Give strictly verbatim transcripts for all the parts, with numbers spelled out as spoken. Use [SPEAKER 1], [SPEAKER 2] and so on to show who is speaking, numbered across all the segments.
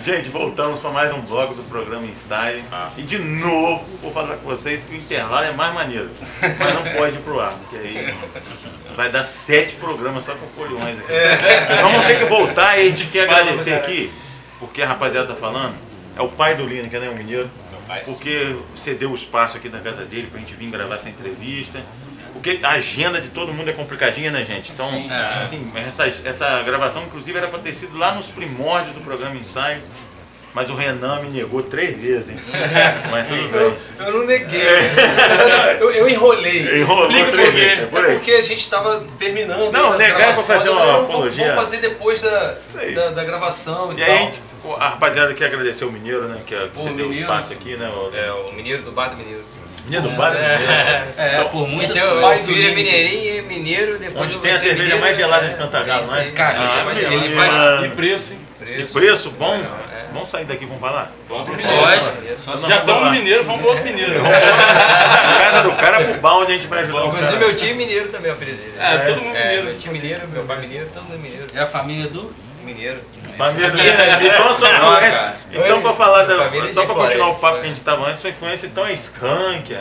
[SPEAKER 1] Gente, voltamos para mais um bloco do programa Ensaio. Ah. E de novo, vou falar com vocês que o intervalo é mais maneiro. Mas não pode ir pro ar, porque aí vai dar sete programas só com foliões aqui. É. Vamos ter que voltar e a gente quer agradecer aqui, porque a rapaziada tá falando, é o pai do Lineker, né, o mineiro? Porque cedeu o espaço aqui na casa dele pra gente vir gravar essa entrevista. Porque a agenda de todo mundo é complicadinha, né, gente? Então, Sim, é. assim, essa, essa gravação, inclusive, era para ter sido lá nos primórdios do programa Ensaio, mas o Renan me negou três vezes, hein? Mas tudo bem.
[SPEAKER 2] Eu, eu não neguei, é. eu, eu enrolei.
[SPEAKER 1] Enrolou
[SPEAKER 2] Explica
[SPEAKER 1] três
[SPEAKER 2] por quê.
[SPEAKER 1] vezes. É por aí.
[SPEAKER 2] Porque a gente estava terminando.
[SPEAKER 1] Não, negar é para fazer uma
[SPEAKER 2] não,
[SPEAKER 1] apologia.
[SPEAKER 2] Vamos fazer depois da, da, da gravação e,
[SPEAKER 1] e
[SPEAKER 2] tal.
[SPEAKER 1] E aí, a rapaziada quer agradecer o Mineiro, né? Que cedeu o espaço aqui, né? O,
[SPEAKER 2] é, o Mineiro do Bar do Mineiro.
[SPEAKER 1] Mineiro do Bar do Mineiro?
[SPEAKER 2] É, é então, por muitas coisas. O filho é mineirinho e mineiro, depois
[SPEAKER 1] onde tem a cerveja mineiro, mais gelada de Cantagalo, não é?
[SPEAKER 3] Cara,
[SPEAKER 1] ah,
[SPEAKER 3] ele faz... E preço, hein?
[SPEAKER 1] E preço bom? É. Vamos sair daqui, vamos falar?
[SPEAKER 3] Vamos pro mineiro. Lógico. Já estamos no mineiro, vamos pro outro mineiro.
[SPEAKER 1] Na casa do cara, pro bar onde a gente vai ajudar.
[SPEAKER 2] Inclusive meu tio mineiro também, o apelido dele.
[SPEAKER 3] É, todo mundo
[SPEAKER 2] é,
[SPEAKER 3] mineiro.
[SPEAKER 2] Meu tio mineiro, meu pai mineiro, todo mundo mineiro.
[SPEAKER 3] É a família do...
[SPEAKER 2] Mineiro.
[SPEAKER 1] Família do Mineiro. Então, só influência. Então, pra falar da. Só pra continuar o papo que a gente tava antes, sua influência então é Skank.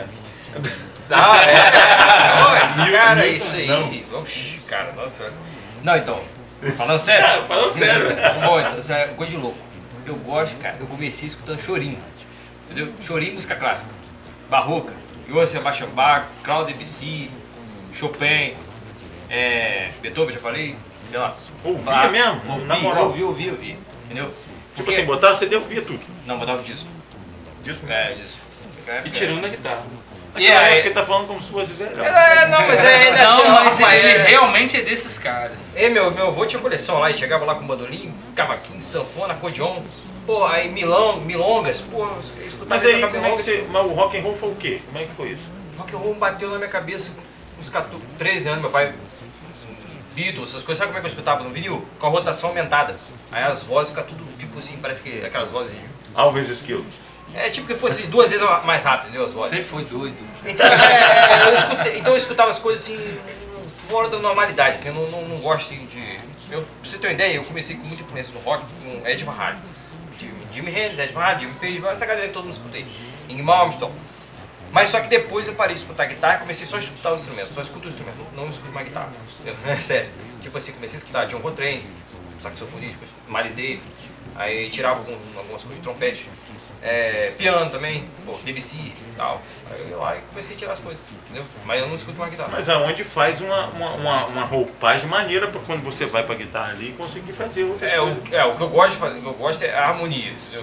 [SPEAKER 2] Ah, é? Olha, cara, isso aí. Oxi, cara, nossa. Não, então, falando sério?
[SPEAKER 1] Ah, falando sério.
[SPEAKER 2] Bom, então, isso é coisa de louco. Eu gosto, cara, eu comecei escutando chorinho. Entendeu? Chorinho, música clássica. Barroca, Johann Sebastian Bach, Claude Debussy, Chopin, é, Beethoven, já falei. Sei lá.
[SPEAKER 1] Ouvia
[SPEAKER 2] ah,
[SPEAKER 1] mesmo?
[SPEAKER 2] Ouvi,
[SPEAKER 1] na moral.
[SPEAKER 2] ouvi, ouvi, ouvi. Entendeu?
[SPEAKER 1] Tipo
[SPEAKER 2] Porque...
[SPEAKER 1] assim, botar C D, eu via tudo.
[SPEAKER 2] Não, botava disco.
[SPEAKER 1] Disco?
[SPEAKER 2] É, disco. É,
[SPEAKER 3] e tirando a guitarra.
[SPEAKER 1] E aí, porque tá falando como se fosse velho.
[SPEAKER 2] É, não, mas é...
[SPEAKER 3] Não, mas ele é... realmente é desses caras.
[SPEAKER 2] É, meu, meu avô tinha coleção lá, e chegava lá com bandolim, cavaquinho, sanfona, acordeon. Pô, aí milão, milongas, pô, eu escutava.
[SPEAKER 1] Mas aí, como é que você... Mas o rock and roll foi o quê? Como é que foi isso?
[SPEAKER 2] Rock and roll bateu na minha cabeça uns quatorze, treze anos, meu pai... Beatles, essas coisas, sabe como é que eu escutava no vinil? Com a rotação aumentada. Aí as vozes ficam tudo tipo assim, parece que aquelas vozes de...
[SPEAKER 1] Alves Esquilo.
[SPEAKER 2] É tipo que fosse duas vezes mais rápido, entendeu? As vozes.
[SPEAKER 3] Você foi doido.
[SPEAKER 2] Então, é, eu escutei, então eu escutava as coisas assim, fora da normalidade, assim, eu não, não, não gosto assim, de... Eu, pra você ter uma ideia, eu comecei com muita influência no rock, com Ed Van Halen. Jimi Hendrix, Ed Van Halen, Jimmy Page, essa galera que todo mundo escutei. Ingrid Malmsteen. Mas só que depois eu parei de escutar guitarra e comecei só a escutar os instrumentos. Só escuto os instrumentos, não, não escuto mais guitarra. É sério. Tipo assim, comecei a escutar John Coltrane, saxofonista, Miles Davis. Aí tirava algum, algumas coisas de trompete. É, piano também, pô, Debussy e tal. Aí eu ia lá e comecei a tirar as coisas, entendeu? Mas eu não escuto mais guitarra.
[SPEAKER 1] Mas aonde faz uma, uma, uma, uma roupagem maneira pra quando você vai pra guitarra ali conseguir fazer o
[SPEAKER 2] é, o, é, o que eu gosto de fazer, o que eu gosto é a harmonia, entendeu?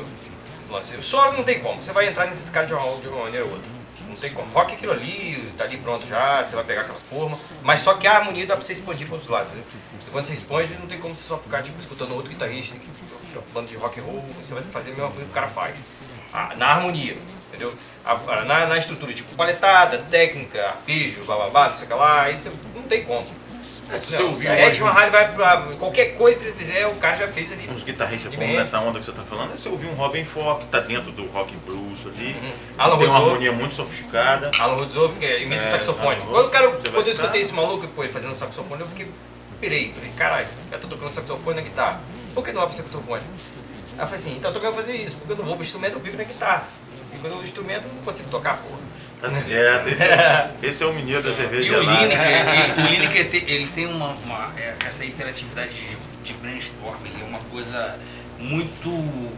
[SPEAKER 2] O solo não tem como, você vai entrar nesses caras de uma, de uma maneira ou outra. Não tem como. Rock é aquilo ali, tá ali pronto já, você vai pegar aquela forma. Mas só que a harmonia dá pra você expandir para outros lados, né? E quando você expande, não tem como você só ficar tipo, escutando outro guitarrista, que é um bando de rock and roll, você vai fazer a mesma coisa que o cara faz. Ah, na harmonia, entendeu? A, na, na estrutura, tipo paletada, técnica, arpejo, bababá, não sei o que lá, aí você não tem como.
[SPEAKER 1] É, se você ouvir
[SPEAKER 2] a Ed Van Halen vai pra qualquer coisa que você fizer, o cara já fez ali.
[SPEAKER 1] Uns guitarristas bons nessa onda que você tá falando, é você ouvir um Robin Ford, que tá dentro do rock blues ali, uhum.
[SPEAKER 2] Alan
[SPEAKER 1] tem uma
[SPEAKER 2] Rhodes
[SPEAKER 1] harmonia muito sofisticada.
[SPEAKER 2] Alan Rhodes, que imita é, saxofone. Quando, o cara, quando eu escutei esse maluco pô, ele fazendo saxofone, eu fiquei, pirei, falei, caralho, eu tô tocando saxofone na guitarra, por que não vai pro saxofone? Aí eu falei assim, então eu também vou fazer isso, porque eu não vou pro instrumento, eu vivo na guitarra. E quando eu instrumento, eu não consigo tocar, porra.
[SPEAKER 1] Tá certo, esse é, esse é o menino da cerveja.
[SPEAKER 3] E o Lineker, o Lineker ele tem uma, uma, essa hiperatividade de, de brainstorm, ele é uma coisa muito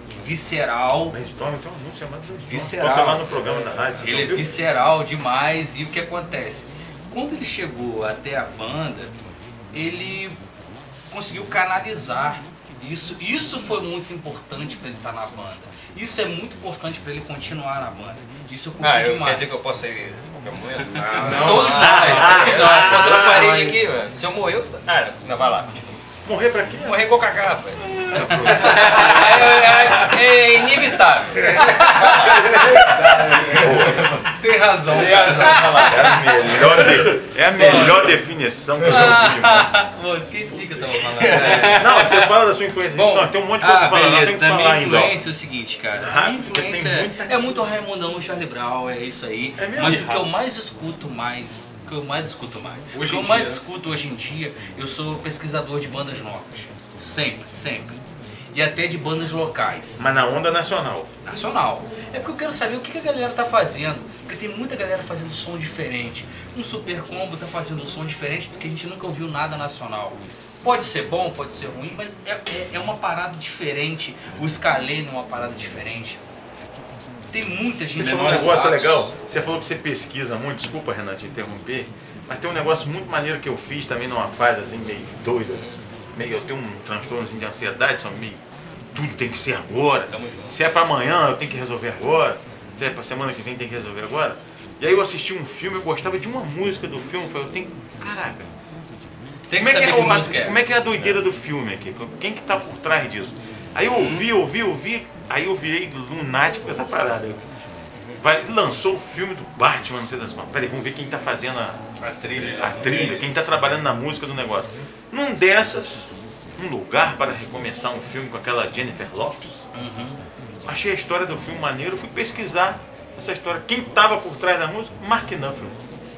[SPEAKER 3] visceral.
[SPEAKER 1] Brainstorm, tem um músico chamado Brainstorm.
[SPEAKER 3] Visceral.
[SPEAKER 1] Toca lá no programa da rádio.
[SPEAKER 3] Ele é visceral demais e o que acontece? Quando ele chegou até a banda, ele conseguiu canalizar isso. Isso foi muito importante para ele estar na banda. Isso é muito importante para ele continuar na banda. Isso eu curti
[SPEAKER 2] ah, eu,
[SPEAKER 3] demais.
[SPEAKER 2] Quer dizer que eu posso sair a qualquer momento?
[SPEAKER 3] Não, não, todos nós.
[SPEAKER 2] Ah, não, a parede aqui, mano. Se eu morrer, eu saio. Ah, não, vai lá.
[SPEAKER 1] Morrer pra quê?
[SPEAKER 2] Morrer com o Kaká, rapaz. É, é, é inevitável.
[SPEAKER 3] Tem razão.
[SPEAKER 2] Tem razão.
[SPEAKER 1] É a melhor, de, é a melhor definição que eu já ouvi demais.
[SPEAKER 3] Pô, esqueci que eu tava falando.
[SPEAKER 1] Não, você fala da sua influência. Bom, não, tem um monte de coisa
[SPEAKER 3] ah,
[SPEAKER 1] pra falar.
[SPEAKER 3] beleza,
[SPEAKER 1] Não, tem que
[SPEAKER 3] da
[SPEAKER 1] falar
[SPEAKER 3] minha
[SPEAKER 1] ainda.
[SPEAKER 3] influência é o seguinte, cara.
[SPEAKER 1] Ah,
[SPEAKER 3] a minha influência
[SPEAKER 1] muita...
[SPEAKER 3] é muito Raimundão, Charlie Brown, é isso aí. É mesmo? Mas o que eu mais escuto mais... O que eu mais escuto mais. Hoje o que eu mais escuto hoje em dia, eu sou pesquisador de bandas novas. Sempre, sempre. e até de bandas locais.
[SPEAKER 1] Mas na onda nacional.
[SPEAKER 3] Nacional. É porque eu quero saber o que a galera tá fazendo. Porque tem muita galera fazendo som diferente. Um Super Combo tá fazendo um som diferente porque a gente nunca ouviu nada nacional. Pode ser bom, pode ser ruim, mas é, é, é uma parada diferente. O Scalene é uma parada diferente. Tem muita gente...
[SPEAKER 1] Você falou um negócio legal. Você falou que você pesquisa muito. Desculpa, Renan, te interromper. Mas tem um negócio muito maneiro que eu fiz também numa fase assim, meio doida. Meio, eu tenho um transtorno de ansiedade, só meio... Tudo tem que ser agora. Se é pra amanhã, eu tenho que resolver agora. Se é pra semana que vem, tem que resolver agora. E aí eu assisti um filme, eu gostava de uma música do filme. Eu falei, eu tenho... Caraca.
[SPEAKER 3] Tem que
[SPEAKER 1] como, é que
[SPEAKER 3] saber
[SPEAKER 1] é,
[SPEAKER 3] que
[SPEAKER 1] o-
[SPEAKER 3] música é
[SPEAKER 1] como é que é a
[SPEAKER 3] essa.
[SPEAKER 1] doideira do filme aqui? Quem que tá por trás disso? Aí eu ouvi, ouvi, ouvi. Aí eu virei lunático com essa parada. Vai, lançou o filme do Batman, não sei das quantas. Peraí, vamos ver quem tá fazendo a,
[SPEAKER 2] A trilha.
[SPEAKER 1] a trilha, quem tá trabalhando na música do negócio. Num dessas, um lugar para recomeçar um filme com aquela Jennifer Lopez.
[SPEAKER 3] Uhum.
[SPEAKER 1] Achei a história do filme maneiro, fui pesquisar essa história. Quem tava por trás da música? Mark Knopfler.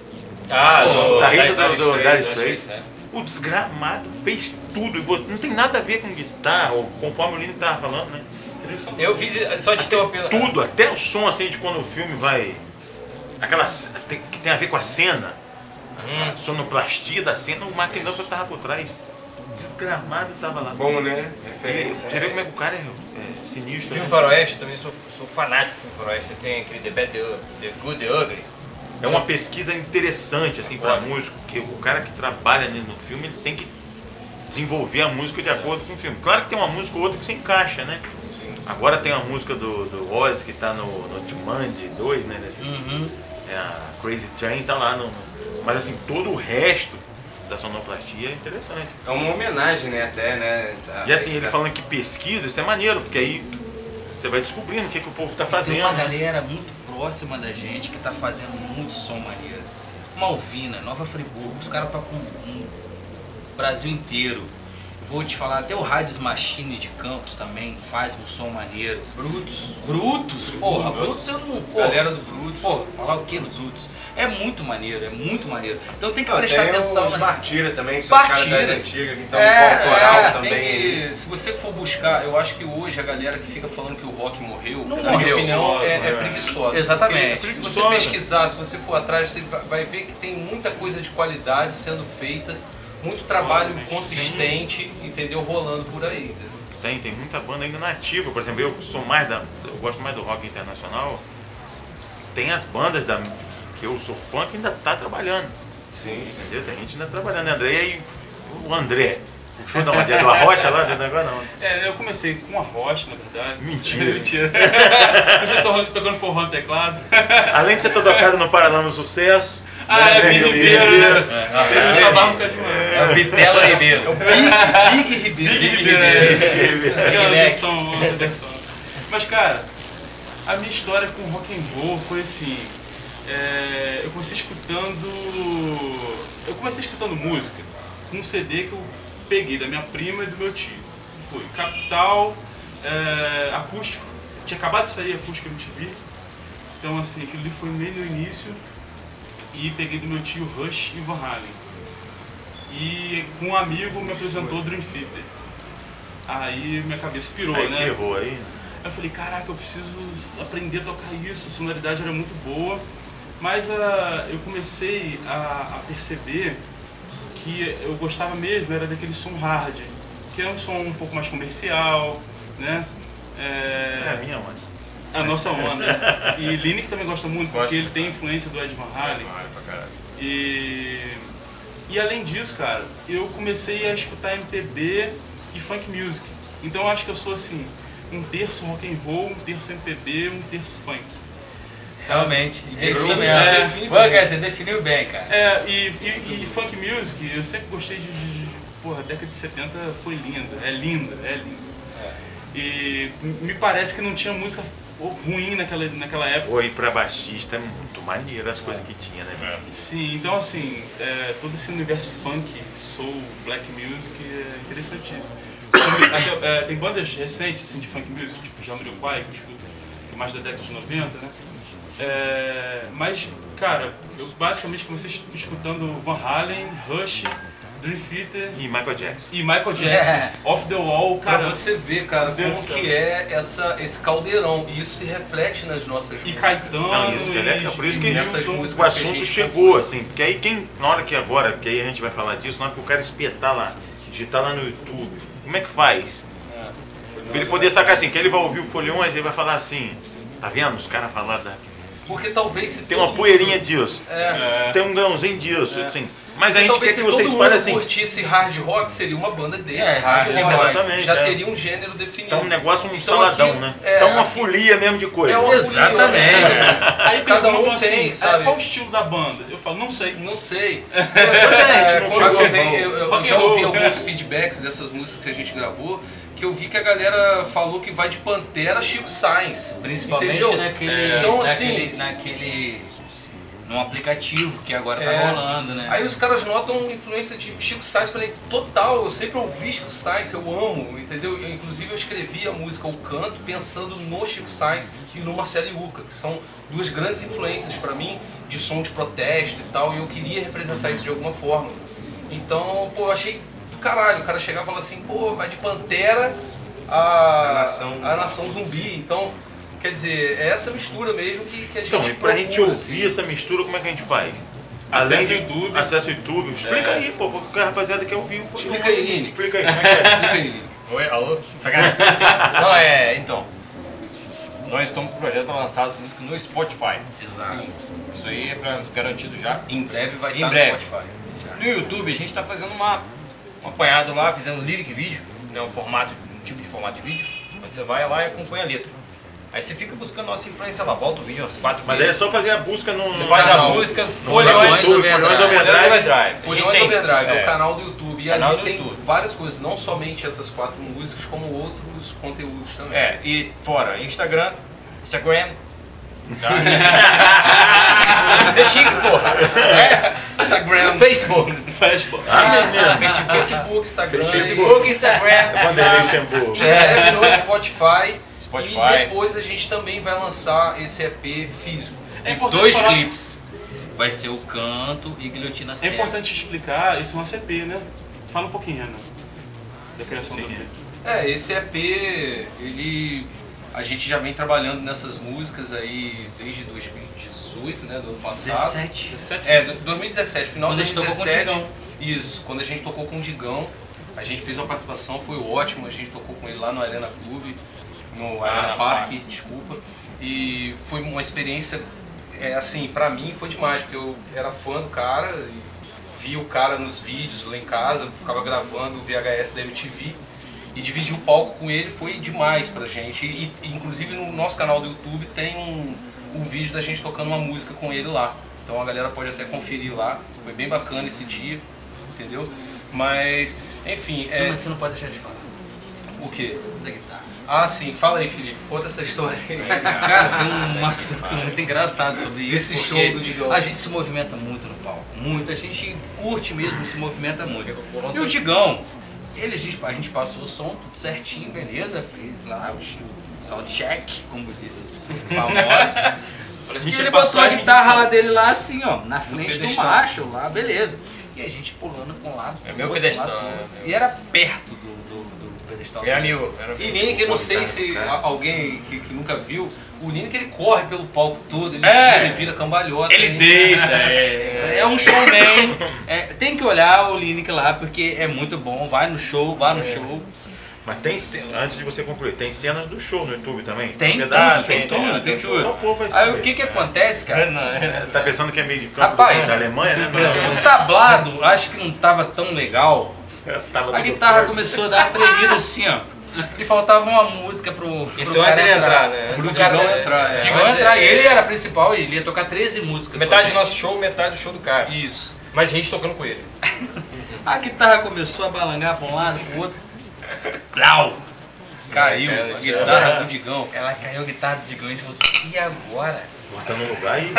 [SPEAKER 2] Ah,
[SPEAKER 3] Pô,
[SPEAKER 2] do
[SPEAKER 1] guitarrista
[SPEAKER 2] Dire
[SPEAKER 1] do- do
[SPEAKER 2] Straits,
[SPEAKER 1] Dire
[SPEAKER 2] Dire
[SPEAKER 1] Straits.
[SPEAKER 2] Straits,
[SPEAKER 1] O desgramado fez tudo. E você- não tem nada a ver com guitarra, ou conforme o Lino estava falando, né?
[SPEAKER 2] é. Eu fiz, só de interromper...
[SPEAKER 1] Tudo, até o som assim de quando o filme vai. Aquela c- tem- que tem a ver com a cena, a sonoplastia da cena, o Mark Knopfler estava por trás. Desgramado estava lá.
[SPEAKER 4] Bom, né? Referência.
[SPEAKER 1] Você vê como é que o cara é, é sinistro.
[SPEAKER 2] Filme
[SPEAKER 1] Né?
[SPEAKER 2] faroeste, também sou, sou fanático de filme faroeste. Tem aquele The Bad, The, The Good, The Ugly.
[SPEAKER 1] É uma pesquisa interessante assim para músico, porque o cara que trabalha ali no filme ele tem que desenvolver a música de acordo com o filme. Claro que tem uma música ou outra que se encaixa, né? Agora tem a música do, do Ozzy que tá no, no Jumanji dois, né? Nesse,
[SPEAKER 3] Uhum.
[SPEAKER 1] é a Crazy Train tá lá no. Mas assim, todo o resto da sonoplastia é interessante.
[SPEAKER 4] É uma homenagem, né? Até, né? A-
[SPEAKER 1] E assim, ele falando que pesquisa, isso é maneiro, porque aí você vai descobrindo o que, que o povo tá
[SPEAKER 3] Tem
[SPEAKER 1] fazendo.
[SPEAKER 3] uma galera muito próxima da gente que tá fazendo muito som maneiro. Malvina, Nova Friburgo, os caras tocam no Brasil inteiro. Vou te falar, até o Hades Machine de Campos também faz um som maneiro. Brutus. Brutus? Porra, Brutus eu não... Porra,
[SPEAKER 2] Galera do Brutus.
[SPEAKER 3] Pô, falar o que do Brutus? É muito maneiro, é muito maneiro. Então tem que
[SPEAKER 4] Ah,
[SPEAKER 3] prestar
[SPEAKER 4] tem
[SPEAKER 3] atenção
[SPEAKER 4] os
[SPEAKER 3] nas...
[SPEAKER 4] Bartira também, são os caras
[SPEAKER 3] Partidas.
[SPEAKER 4] das antigas, então
[SPEAKER 3] É,
[SPEAKER 4] o autoral
[SPEAKER 3] é,
[SPEAKER 4] também.
[SPEAKER 3] tem que- se você for buscar, eu acho que hoje a galera que fica falando que o rock morreu,
[SPEAKER 2] Não
[SPEAKER 3] na
[SPEAKER 2] morreu.
[SPEAKER 3] minha opinião,
[SPEAKER 2] É,
[SPEAKER 3] é,
[SPEAKER 2] é
[SPEAKER 3] é
[SPEAKER 2] preguiçosa.
[SPEAKER 3] Exatamente.
[SPEAKER 1] Porque é
[SPEAKER 3] Se você
[SPEAKER 1] preguiçosa.
[SPEAKER 3] pesquisar, se você for atrás, você vai- vai ver que tem muita coisa de qualidade sendo feita, muito trabalho consistente, entendeu, rolando por aí. Entendeu?
[SPEAKER 1] Tem, tem muita banda ainda nativa. Por exemplo, eu sou mais da. Eu gosto mais do rock internacional. Tem as bandas da. Que eu sou fã que ainda tá trabalhando.
[SPEAKER 4] Sim,
[SPEAKER 1] Entendeu? Tem gente ainda trabalhando. André e o André. O show da onde? É do Arrocha lá? De agora não.
[SPEAKER 5] É, eu comecei com a rocha, na verdade.
[SPEAKER 1] Mentira.
[SPEAKER 5] Mentira. Você tô tocando forró no teclado.
[SPEAKER 1] Além de ser ter tocado no Paralama no Sucesso.
[SPEAKER 5] Ah, é
[SPEAKER 1] André
[SPEAKER 5] Big
[SPEAKER 1] Ribeiro.
[SPEAKER 5] Ribeiro, né? Você me chamava um bocadinho mais.
[SPEAKER 3] É o Bitelo Ribeiro. É o Big, Big Ribeiro.
[SPEAKER 5] Big Ribeiro.
[SPEAKER 3] Big
[SPEAKER 5] Aquela
[SPEAKER 3] Mac.
[SPEAKER 5] versão, uma versão. Mas, cara, a minha história com rock and roll foi assim... é, eu comecei escutando... Eu comecei escutando música com um C D que eu peguei da minha prima e do meu tio. Foi Capital, é, Acústico. Tinha acabado de sair Acústico M T V. Então, assim, aquilo ali foi meio no início. E peguei do meu tio Rush e Van Halen. E com um amigo me apresentou o Dream Theater. Aí minha cabeça pirou,
[SPEAKER 1] Aí
[SPEAKER 5] né?
[SPEAKER 1] ferrou aí.
[SPEAKER 5] Aí eu falei, caraca, eu preciso aprender a tocar isso, a sonoridade era muito boa. Mas ah, eu comecei a, a perceber que eu gostava mesmo, era daquele som hard, que é um som um pouco mais comercial, né?
[SPEAKER 1] É a minha mãe.
[SPEAKER 5] A nossa onda. E Lineker também gosta muito, porque ele tem influência do Ed Van Halen. E, e além disso, cara, eu comecei a escutar M P B e funk music. Então eu acho que eu sou assim, um terço rock and roll, um terço M P B, um terço funk.
[SPEAKER 3] Realmente.
[SPEAKER 5] É
[SPEAKER 3] Isso
[SPEAKER 5] isso
[SPEAKER 3] mesmo.
[SPEAKER 5] mesmo.
[SPEAKER 3] Define bem. Você definiu bem, cara.
[SPEAKER 5] É, e, e, e funk music, eu sempre gostei de, de, de. Porra, a década de setenta foi linda, é linda, é linda. E me parece que não tinha música ruim naquela, naquela época.
[SPEAKER 1] Oi, pra baixista é muito maneiro as coisas que tinha, né?
[SPEAKER 5] Sim, então assim, é, todo esse universo funk, soul, black music é interessantíssimo. Até, é, tem bandas recentes assim, de funk music, tipo Jamiroquai, que eu escuto, que é mais da década de noventa, né? É, mas, cara, eu basicamente comecei escutando Van Halen, Rush Dream Theater
[SPEAKER 1] E Michael Jackson.
[SPEAKER 5] e Michael Jackson.
[SPEAKER 3] É.
[SPEAKER 5] Off the Wall,
[SPEAKER 3] Pra
[SPEAKER 5] cara.
[SPEAKER 3] você ver, cara,
[SPEAKER 5] Meu Deus
[SPEAKER 3] como
[SPEAKER 5] do céu.
[SPEAKER 3] que é essa, esse caldeirão. E isso se reflete nas nossas
[SPEAKER 5] E
[SPEAKER 3] músicas.
[SPEAKER 5] Caetano.
[SPEAKER 1] Não, isso que é, é por isso que
[SPEAKER 3] nessas
[SPEAKER 1] o-
[SPEAKER 3] músicas
[SPEAKER 1] o
[SPEAKER 3] que a
[SPEAKER 1] assunto
[SPEAKER 3] gente
[SPEAKER 1] chegou, assim, porque aí quem, na hora que agora, que aí a gente vai falar disso, na hora que o cara espetar lá, digitar lá no YouTube, como é que faz? Pra ele poder sacar assim, que ele vai ouvir o Folhões e ele vai falar assim, tá vendo? Os caras falaram da...
[SPEAKER 3] Porque talvez se
[SPEAKER 1] Tem
[SPEAKER 3] todo
[SPEAKER 1] uma poeirinha
[SPEAKER 3] mundo-
[SPEAKER 1] disso,
[SPEAKER 3] É.
[SPEAKER 1] tem um grãozinho disso, assim. Mas a gente
[SPEAKER 3] Talvez
[SPEAKER 1] quer
[SPEAKER 3] se
[SPEAKER 1] que vocês
[SPEAKER 3] todo
[SPEAKER 1] falem
[SPEAKER 3] mundo
[SPEAKER 1] assim,
[SPEAKER 3] curtisse hard rock, seria uma banda dele.
[SPEAKER 2] É, hard rock,
[SPEAKER 1] exatamente,
[SPEAKER 3] Já
[SPEAKER 1] é.
[SPEAKER 3] teria um gênero definido.
[SPEAKER 1] tá um negócio, um
[SPEAKER 3] Então
[SPEAKER 1] saladão,
[SPEAKER 3] aqui-
[SPEAKER 1] né?
[SPEAKER 3] é,
[SPEAKER 1] tá uma
[SPEAKER 3] aqui-
[SPEAKER 1] folia mesmo de coisa.
[SPEAKER 3] É uma
[SPEAKER 2] Exatamente.
[SPEAKER 3] folia,
[SPEAKER 5] Aí
[SPEAKER 3] Cada um
[SPEAKER 5] perguntam
[SPEAKER 3] tem,
[SPEAKER 5] assim,
[SPEAKER 3] sabe?
[SPEAKER 5] "Ah, qual o estilo da banda?" Eu falo, não sei.
[SPEAKER 3] Não sei.
[SPEAKER 1] Pois é,
[SPEAKER 3] É,
[SPEAKER 1] não
[SPEAKER 3] quando
[SPEAKER 1] chegou.
[SPEAKER 3] eu, vi- eu- eu
[SPEAKER 5] Rock
[SPEAKER 3] já
[SPEAKER 5] and roll.
[SPEAKER 3] ouvi alguns feedbacks dessas músicas que a gente gravou, que eu vi que a galera falou que vai de Pantera, Chico Sainz.
[SPEAKER 6] Principalmente
[SPEAKER 3] entendeu?
[SPEAKER 6] naquele,
[SPEAKER 3] Então,
[SPEAKER 6] naquele,
[SPEAKER 3] assim,
[SPEAKER 6] naquele, num aplicativo que agora tá
[SPEAKER 3] É.
[SPEAKER 6] rolando, né?
[SPEAKER 3] Aí os caras notam influência de Chico Sainz, falei, total, eu sempre ouvi Chico Sainz, eu amo, entendeu? Eu, inclusive eu escrevi a música O Canto pensando no Chico Sainz e no Marcelo Iuca, que são duas grandes influências pra mim de som de protesto e tal, e eu queria representar isso de alguma forma. Então, pô, eu achei do caralho, o cara chegar e falar assim, pô, vai de Pantera a,
[SPEAKER 4] A nação-
[SPEAKER 3] a nação zumbi, então... Quer dizer, é essa mistura mesmo que, que a gente
[SPEAKER 1] Então, e pra gente
[SPEAKER 3] procura,
[SPEAKER 1] ouvir
[SPEAKER 3] assim.
[SPEAKER 1] essa mistura, como é que a gente faz?
[SPEAKER 5] Acesso
[SPEAKER 1] de
[SPEAKER 5] ao YouTube.
[SPEAKER 1] Acesso ao YouTube. Explica
[SPEAKER 5] É.
[SPEAKER 1] aí, pô, porque a rapaziada quer ouvir o Folhões.
[SPEAKER 3] Explica aí, Lini.
[SPEAKER 1] Explica aí, como é que é?
[SPEAKER 3] Explica aí.
[SPEAKER 2] Oi, alô? Sacanagem. Não, é, então. Nós estamos com um projeto para lançar as músicas no Spotify.
[SPEAKER 3] Exato.
[SPEAKER 2] Isso aí é pra, garantido já.
[SPEAKER 3] Em breve vai
[SPEAKER 2] Em
[SPEAKER 3] estar
[SPEAKER 2] breve.
[SPEAKER 3] no Spotify.
[SPEAKER 2] No YouTube a gente está fazendo uma, um apanhado lá, fazendo lyric vídeo, né, um formato, um tipo de formato de vídeo, onde você vai lá e acompanha a letra. Aí você fica buscando nossa influência lá, volta o vídeo umas quatro
[SPEAKER 1] Mas aí é
[SPEAKER 2] vezes.
[SPEAKER 1] só fazer a busca no.
[SPEAKER 2] Você faz a
[SPEAKER 3] canal.
[SPEAKER 2] música
[SPEAKER 3] Folhões
[SPEAKER 2] Folhões
[SPEAKER 1] YouTube, Folhões
[SPEAKER 3] Overdrive.
[SPEAKER 1] Overdrive.
[SPEAKER 2] Overdrive.
[SPEAKER 3] Folhões
[SPEAKER 2] A gente tem-
[SPEAKER 3] Overdrive é
[SPEAKER 2] é.
[SPEAKER 3] o canal do YouTube. E
[SPEAKER 2] Canal
[SPEAKER 3] ali
[SPEAKER 2] do
[SPEAKER 3] tem
[SPEAKER 2] YouTube.
[SPEAKER 3] várias coisas, não somente essas quatro músicas, como outros conteúdos também.
[SPEAKER 2] É, e fora, Instagram, Instagram. Você é chique, porra. É,
[SPEAKER 3] Instagram,
[SPEAKER 2] Facebook.
[SPEAKER 5] Facebook.
[SPEAKER 1] Ah,
[SPEAKER 3] Facebook, Facebook, Instagram.
[SPEAKER 2] Facebook, Instagram.
[SPEAKER 1] Vanderlei Xambu.
[SPEAKER 3] Em breve no Spotify.
[SPEAKER 2] Spotify.
[SPEAKER 3] E depois a gente também vai lançar esse E P físico.
[SPEAKER 5] É importante
[SPEAKER 6] Dois
[SPEAKER 5] falar-
[SPEAKER 6] clipes. Vai ser o Canto e Guilhotina
[SPEAKER 5] É
[SPEAKER 6] Cega.
[SPEAKER 5] importante explicar esse nosso E P, né? Fala um pouquinho, Renan, da criação do E P.
[SPEAKER 3] É, esse E P, ele. A gente já vem trabalhando nessas músicas aí desde dois mil e dezoito, né? Do ano passado.
[SPEAKER 6] dezessete.
[SPEAKER 5] dezessete?
[SPEAKER 3] É, do- dois mil e dezessete, final
[SPEAKER 6] Quando
[SPEAKER 3] de
[SPEAKER 6] a gente tocou com o
[SPEAKER 3] dois mil e dezessete.
[SPEAKER 6] Digão.
[SPEAKER 3] Isso, quando a gente tocou com o Digão, a gente fez uma participação, foi ótimo, a gente tocou com ele lá no Arena Clube, no Arena
[SPEAKER 2] Arena
[SPEAKER 3] Parque, desculpa. E foi uma experiência, é, assim, pra mim foi demais, porque eu era fã do cara, e via o cara nos vídeos lá em casa, ficava gravando o V H S da M T V. E dividir o palco com ele foi demais pra gente. E, e, inclusive no nosso canal do YouTube tem um, um vídeo da gente tocando uma música com ele lá. Então a galera pode até conferir lá. Foi bem bacana esse dia, entendeu? Mas, enfim, é.
[SPEAKER 6] Mas você não pode deixar de falar
[SPEAKER 3] O quê?
[SPEAKER 6] da guitarra.
[SPEAKER 3] Ah, sim, fala aí, Felipe. Conta essa história aí.
[SPEAKER 6] Cara, tem um assunto muito engraçado sobre isso.
[SPEAKER 3] Esse show
[SPEAKER 6] porque
[SPEAKER 3] do Digão.
[SPEAKER 6] A gente se movimenta muito no palco. Muito. A gente curte mesmo, se movimenta muito. E o Digão, ele, a, gente, a gente passou o som, tudo certinho, beleza? Fez lá o soundcheck, como dizem os famosos.
[SPEAKER 5] Pra
[SPEAKER 6] E
[SPEAKER 5] gente
[SPEAKER 6] ele
[SPEAKER 5] passar,
[SPEAKER 6] botou a
[SPEAKER 5] gente
[SPEAKER 6] guitarra
[SPEAKER 5] sabe.
[SPEAKER 6] lá dele lá assim, ó, na frente do
[SPEAKER 3] pedestal.
[SPEAKER 6] macho, lá, beleza. E a gente pulando pra um lado.
[SPEAKER 2] É
[SPEAKER 6] pro
[SPEAKER 2] meu
[SPEAKER 6] outro,
[SPEAKER 2] pedestal,
[SPEAKER 6] pro lado,
[SPEAKER 2] é
[SPEAKER 6] pro outro.
[SPEAKER 2] meu.
[SPEAKER 6] E era perto do, do, do pedestal.
[SPEAKER 2] Era
[SPEAKER 6] dele.
[SPEAKER 2] meu. Era
[SPEAKER 3] E Lineker, eu não sei se a- alguém que, que nunca viu, o Lineker ele corre pelo palco todo, ele
[SPEAKER 6] É.
[SPEAKER 3] gira, ele vira cambalhota.
[SPEAKER 6] Ele deita, é, é um showman. É, tem que olhar o Lineker lá porque é muito bom. Vai no show, vai no show.
[SPEAKER 1] Mas tem cena, antes de você concluir, tem cenas do show no YouTube também?
[SPEAKER 6] Tem
[SPEAKER 1] Pedaço,
[SPEAKER 6] tudo, tem
[SPEAKER 1] então,
[SPEAKER 6] tudo, tem
[SPEAKER 1] Então
[SPEAKER 6] tudo.
[SPEAKER 1] o povo vai
[SPEAKER 3] Aí
[SPEAKER 1] saber.
[SPEAKER 3] o que que acontece, cara?
[SPEAKER 1] Você tá pensando que é meio de campo
[SPEAKER 3] Rapaz,
[SPEAKER 1] da Alemanha, né? Não,
[SPEAKER 6] O tablado, acho que não tava tão legal.
[SPEAKER 1] Você tava
[SPEAKER 6] A
[SPEAKER 1] do
[SPEAKER 6] guitarra
[SPEAKER 1] Crush.
[SPEAKER 6] começou a dar uma tremida assim, ó. E faltava uma música pro, pro
[SPEAKER 2] Isso
[SPEAKER 6] cara
[SPEAKER 2] antes dele entrar, né?
[SPEAKER 3] Pro
[SPEAKER 2] Esse
[SPEAKER 3] Digão
[SPEAKER 2] cara-
[SPEAKER 3] entrar, é.
[SPEAKER 6] Digão
[SPEAKER 2] Mas
[SPEAKER 6] entrar,
[SPEAKER 2] é-
[SPEAKER 6] ele era principal, ele ia tocar treze músicas.
[SPEAKER 2] Metade
[SPEAKER 6] com
[SPEAKER 2] do
[SPEAKER 6] a
[SPEAKER 2] nosso show, metade do show do cara.
[SPEAKER 3] É. Isso.
[SPEAKER 2] Mas a gente tocando com ele.
[SPEAKER 6] gente. A guitarra começou a balangar pra um lado, pro outro. Blau! Caiu a guitarra do Digão. Ela caiu a guitarra do Digão e a gente falou assim, e agora?
[SPEAKER 1] Bota no lugar e...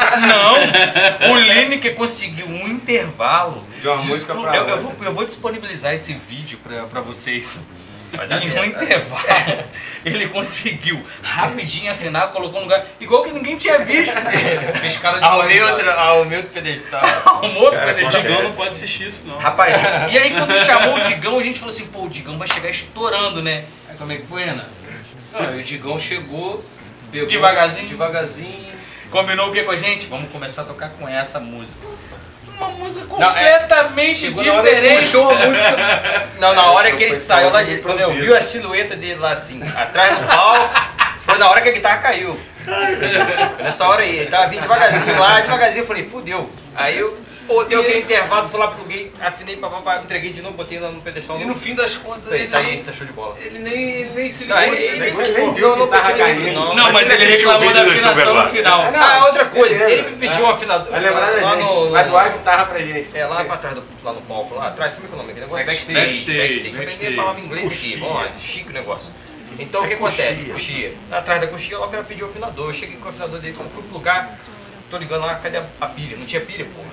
[SPEAKER 6] Não! O Lineker conseguiu um intervalo.
[SPEAKER 4] De uma
[SPEAKER 6] de
[SPEAKER 4] música
[SPEAKER 6] explo-
[SPEAKER 4] pra
[SPEAKER 6] eu, eu
[SPEAKER 4] outra.
[SPEAKER 6] vou, eu vou disponibilizar esse vídeo pra, pra vocês.
[SPEAKER 3] Em um intervalo, ele conseguiu rapidinho afinar, colocou no lugar, igual que ninguém tinha visto. Fez cara de
[SPEAKER 2] Ao neutro, ao neutro pedestal.
[SPEAKER 3] Arrumou outro
[SPEAKER 1] Cara,
[SPEAKER 5] O
[SPEAKER 3] pedestal.
[SPEAKER 5] Digão não pode assistir isso, não.
[SPEAKER 3] Rapaz, e aí quando chamou o Digão, a gente falou assim, pô, o Digão vai chegar estourando, né? Aí como é que foi, Renan?
[SPEAKER 6] Não, e o Digão chegou, pegou
[SPEAKER 3] Devagarzinho.
[SPEAKER 6] devagarzinho.
[SPEAKER 3] Combinou o que com a gente? Vamos começar a tocar com essa música. Uma música
[SPEAKER 6] Não, é,
[SPEAKER 3] completamente
[SPEAKER 6] chegou na hora, ele
[SPEAKER 3] diferente.
[SPEAKER 6] puxou a música.
[SPEAKER 2] Não, na hora que ele
[SPEAKER 4] Foi
[SPEAKER 2] saiu lá,
[SPEAKER 4] todo
[SPEAKER 2] de, quando eu
[SPEAKER 4] improviso.
[SPEAKER 2] vi a silhueta dele lá assim, atrás do palco, foi na hora que a guitarra caiu. Nessa hora aí, ele tava vindo devagarzinho lá, devagarzinho, eu falei, fudeu. Aí eu, pô, deu aquele intervalo, fui lá, pluguei, afinei, papapá, entreguei de novo, botei no pedestal.
[SPEAKER 6] E no fim das contas,
[SPEAKER 2] Falei,
[SPEAKER 6] ele,
[SPEAKER 2] tá aí, tá show de bola.
[SPEAKER 6] ele nem, ele nem se
[SPEAKER 2] Não,
[SPEAKER 6] ligou.
[SPEAKER 2] ele-
[SPEAKER 6] disso.
[SPEAKER 2] ele-
[SPEAKER 4] Nem viu
[SPEAKER 2] eu não
[SPEAKER 4] a guitarra
[SPEAKER 2] percebi
[SPEAKER 4] caindo.
[SPEAKER 2] não.
[SPEAKER 3] Não, mas ele
[SPEAKER 1] assistiu o
[SPEAKER 3] reclamou da
[SPEAKER 1] vídeo do
[SPEAKER 3] afinação
[SPEAKER 1] YouTube
[SPEAKER 3] no final.
[SPEAKER 2] Ah, outra coisa,
[SPEAKER 4] beleza.
[SPEAKER 2] ele me pediu um afinador.
[SPEAKER 4] Vai lembrar da
[SPEAKER 2] lá
[SPEAKER 4] gente.
[SPEAKER 2] no,
[SPEAKER 4] Vai
[SPEAKER 2] no,
[SPEAKER 4] doar a guitarra pra gente.
[SPEAKER 2] É, lá pra trás, do, lá no palco, lá atrás, como é que é o nome daquele negócio?
[SPEAKER 3] Backstage.
[SPEAKER 2] Backstage. Backstage. Eu
[SPEAKER 5] Backstage.
[SPEAKER 2] nem falava inglês aqui, vamos lá, chique o negócio. Então o que acontece? Coxia. Atrás da coxia, logo ela pediu o afinador. Eu cheguei com o afinador dele, quando fui pro lugar, tô ligando lá, cadê a, a pilha? Não tinha pilha, pô.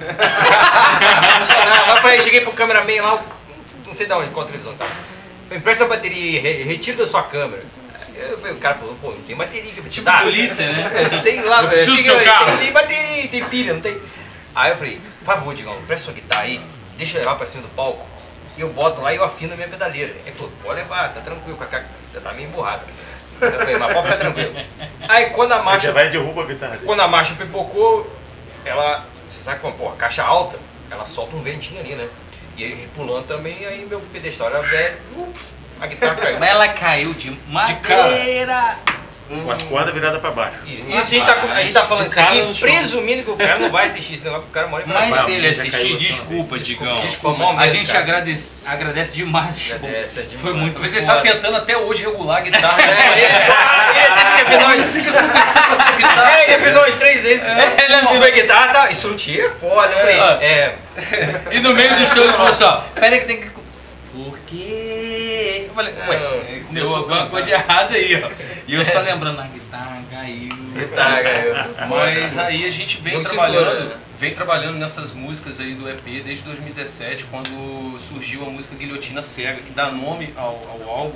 [SPEAKER 2] Não funcionava. Aí eu cheguei pro cameraman lá, não sei de onde, qual televisão tá. Falei, empresta a bateria, re, retira da sua câmera. Eu, falei, o cara falou, pô, não tem bateria que
[SPEAKER 3] Tipo
[SPEAKER 2] dá.
[SPEAKER 3] polícia, né?
[SPEAKER 2] Eu sei lá,
[SPEAKER 3] Eu
[SPEAKER 2] velho.
[SPEAKER 3] preciso do
[SPEAKER 2] Cheguei,
[SPEAKER 3] seu carro.
[SPEAKER 2] Tem, tem bateria, tem pilha, não tem. Aí eu falei, por favor, Digão, presta sua guitarra aí, deixa eu levar pra cima do palco. E eu boto lá e eu afino a minha pedaleira. Ele falou, pode levar, tá tranquilo, com a cara, já tá meio emburrada. Eu falei, mas pode ficar tranquilo. Aí quando a
[SPEAKER 1] Aí
[SPEAKER 2] marcha,
[SPEAKER 1] você vai e derruba a guitarra dele.
[SPEAKER 2] quando a marcha pipocou, ela, você sabe como, pô, a caixa alta, ela solta um ventinho ali, né? E aí pulando também, aí meu pedestal era velho, uh, a guitarra caiu.
[SPEAKER 3] Mas ela caiu de madeira.
[SPEAKER 1] Com as cordas viradas pra baixo.
[SPEAKER 2] E isso a gente tá, a gente tá falando
[SPEAKER 5] De
[SPEAKER 2] isso
[SPEAKER 5] cara no
[SPEAKER 2] aqui,
[SPEAKER 5] chão.
[SPEAKER 2] presumindo que o cara não vai assistir esse negócio, porque o cara mora em
[SPEAKER 3] Mas
[SPEAKER 2] Paraguai.
[SPEAKER 3] se ele
[SPEAKER 1] já caiu
[SPEAKER 3] assistir,
[SPEAKER 1] a sua
[SPEAKER 3] desculpa, Digão.
[SPEAKER 2] desculpa, mal
[SPEAKER 3] A
[SPEAKER 2] mesmo,
[SPEAKER 3] gente
[SPEAKER 2] cara.
[SPEAKER 3] agradece, agradece demais o show.
[SPEAKER 2] Agradece, é demais.
[SPEAKER 3] Foi muito
[SPEAKER 6] Mas ele
[SPEAKER 3] foda.
[SPEAKER 6] tá tentando até hoje regular a guitarra.
[SPEAKER 2] É, ele, ele teve que afinar umas,
[SPEAKER 6] aconteceu com essa guitarra?
[SPEAKER 2] é, ele afinou umas três vezes.
[SPEAKER 3] É, ele afinou.
[SPEAKER 2] a guitarra, tá, isso não tinha, foda. Eu falei, é,
[SPEAKER 3] E no meio do show ele falou assim, ó, pera aí que tem que... Por quê? Eu falei, ué, deu alguma coisa de errado aí, ó. E eu só lembrando, a guitarra caiu.
[SPEAKER 2] guitarra, eu.
[SPEAKER 6] Mas aí a gente vem
[SPEAKER 2] Jogo
[SPEAKER 6] trabalhando,
[SPEAKER 2] seguro, né?
[SPEAKER 6] vem trabalhando nessas músicas aí do E P desde dois mil e dezessete, quando surgiu a música Guilhotina Cega, que dá nome ao, ao álbum.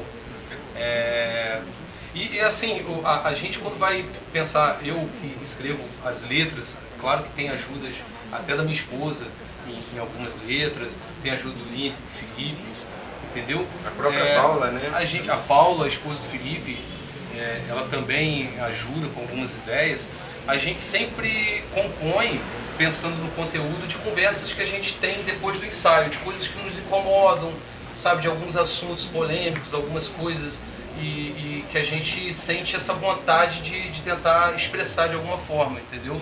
[SPEAKER 6] É, e, e assim, o- a, a gente quando vai pensar, eu que escrevo as letras, claro que tem ajudas até da minha esposa em, em algumas letras, tem ajuda do Link, do Felipe, entendeu?
[SPEAKER 4] A própria Paula, né?
[SPEAKER 6] A, gente, a Paula, a esposa do Felipe, é, ela também ajuda com algumas ideias. A gente sempre compõe pensando no conteúdo de conversas que a gente tem depois do ensaio, de coisas que nos incomodam, sabe, de alguns assuntos polêmicos, algumas coisas e, e que a gente sente essa vontade de, de tentar expressar de alguma forma, entendeu?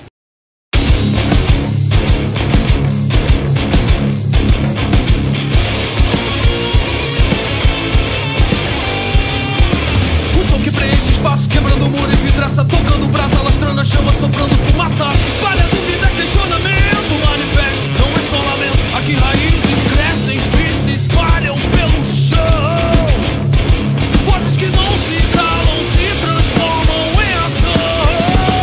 [SPEAKER 7] O som que preenche espaço, quebrando muro e vidraça, tocando brasa, lastrando a chama, soprando fumaça. Espalha dúvida, questionamento, manifesto, não é só lamento. Aqui raízes crescem e se espalham pelo chão. Vozes que não se calam, se transformam em ação.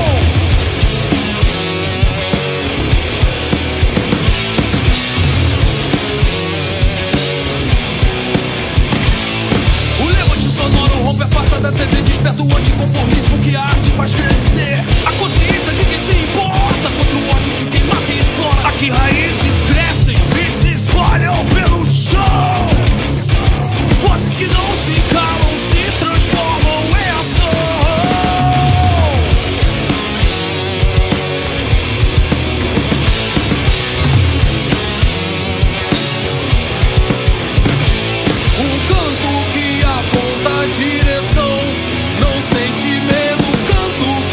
[SPEAKER 7] O levante sonoro rompe a farsa da T V, desperta o anticonformismo que a arte faz crescer. A consciência de quem se importa contra o ódio de quem mata e explora. Aqui raízes crescem e se espalham pelo chão. Vozes que não se calam, se transformam em ação. Um canto que aponta a direção, não sente medo. Canto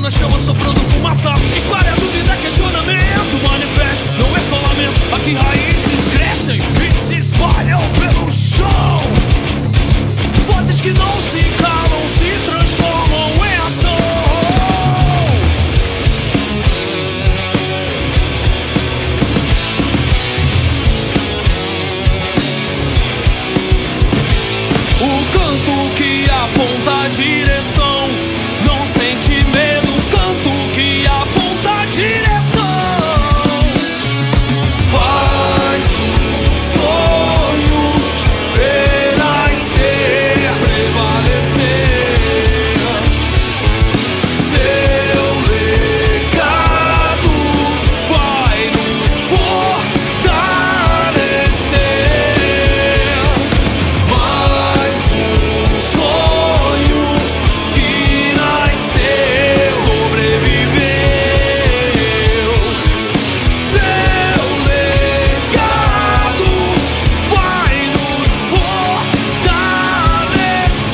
[SPEAKER 7] alastrando a chama, soprando fumaça. Espalha dúvida, questionamento, manifesto, não é só lamento. Aqui raízes crescem e se espalham pelo chão. Vozes que não se calam, se transformam em ação. O canto que aponta a direção, não sente medo. O canto que aponta a direção faz o sonho renascer, prevalecer. Seu legado vai nos fortalecer. Mais um sonho que nasceu, sobreviveu. Seu legado vai nos fortalecer.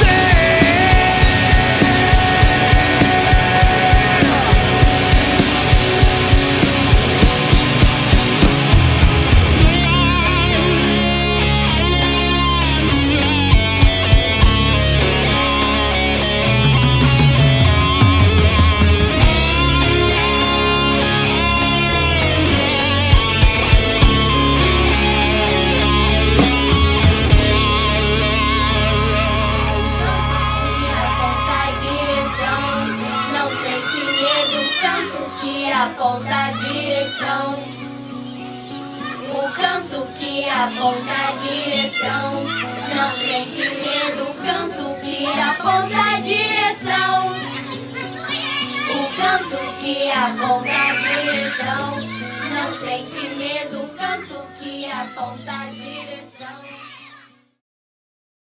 [SPEAKER 8] O canto que aponta a direção, não sente medo. O canto que aponta a direção, o canto que aponta a direção, não sente medo. O canto que aponta a direção, não sente medo. O canto que aponta a direção.